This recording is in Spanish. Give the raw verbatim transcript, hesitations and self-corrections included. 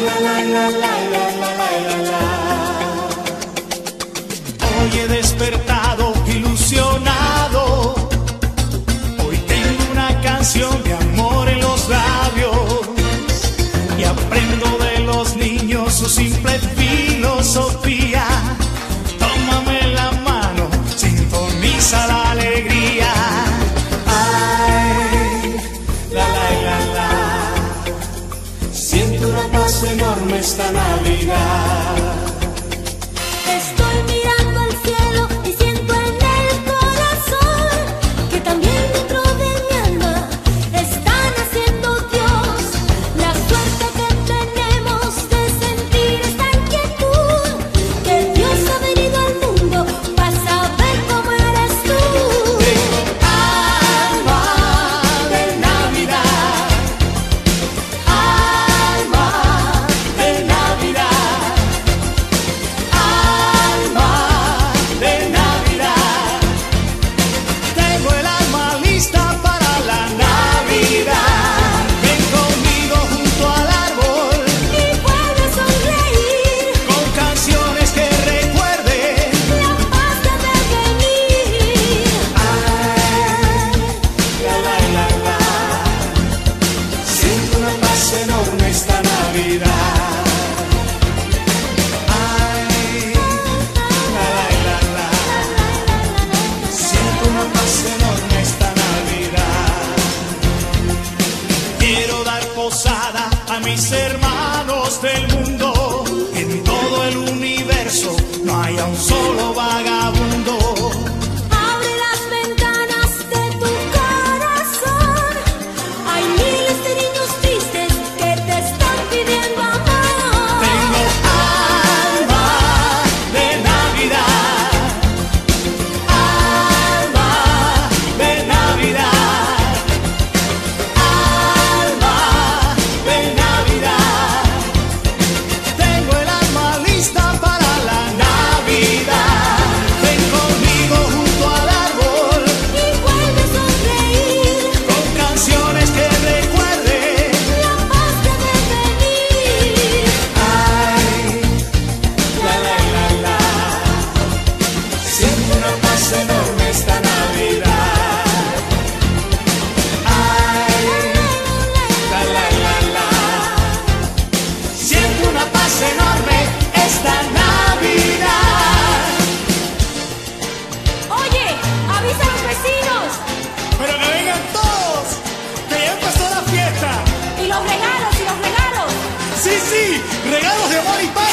Hoy he despertado ilusionado. Hoy tengo una canción de amor en los labios y aprendo de los niños su simple filosofía. Tómame la mano, sintoniza la alegría. Ay, la la la la. Siento una paz enorme esta Navidad. Estoy mirando al cielo y siento en el corazón que también dentro de mi alma está naciendo Dios. La suerte que tenemos de sentir esta inquietud, que Dios ha venido al mundo para saber cómo eres tú. Alma de Navidad, alma de Navidad, alma de Navidad. Tengo el alma lista para la Navidad. Ven conmigo junto al árbol Y puedes sonreír, con canciones que recuerden. la paz debe venir. Ay, la la la la. Siento una paz enorme esta Navidad. Ay, la la la la. Siento una paz enorme esta Navidad. Quiero dar posada a mis hermanos del mundo. En todo el universo no haya un solo vagabundo. Abre las ventanas de tu corazón. Hay miles de niños tristes que te están pidiendo amor. Tengo alma de Navidad, alma de Navidad, alma de Navidad. Tengo el alma lista para la Navidad. Ven conmigo junto al árbol Y vuelve a sonreír, con canciones que recuerden. la paz debe venir. Ay, la la la la. Siento una paz enorme esta Navidad. Ay, la la la la. Siento una paz enorme esta Navidad. Oye, avisa a los vecinos. Pero que vengan todos, que ya empezó la fiesta. Y los regalos, y los regalos. Sí, sí, regalos de amor y paz.